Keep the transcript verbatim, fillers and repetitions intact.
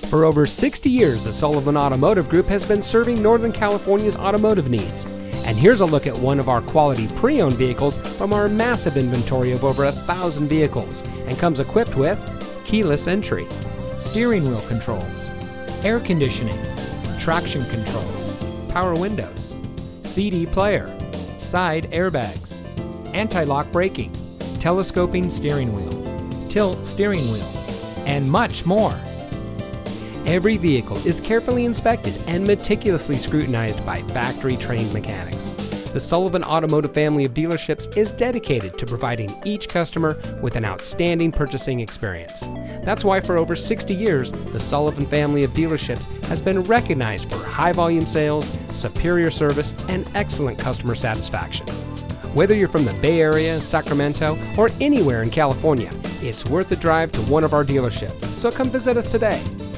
For over sixty years, the Sullivan Automotive Group has been serving Northern California's automotive needs. And here's a look at one of our quality pre-owned vehicles from our massive inventory of over a thousand vehicles, and comes equipped with keyless entry, steering wheel controls, air conditioning, traction control, power windows, C D player, side airbags, anti-lock braking, telescoping steering wheel, tilt steering wheel, and much more. Every vehicle is carefully inspected and meticulously scrutinized by factory-trained mechanics. The Sullivan Automotive family of dealerships is dedicated to providing each customer with an outstanding purchasing experience. That's why for over sixty years, the Sullivan family of dealerships has been recognized for high-volume sales, superior service, and excellent customer satisfaction. Whether you're from the Bay Area, Sacramento, or anywhere in California, it's worth the drive to one of our dealerships, so come visit us today.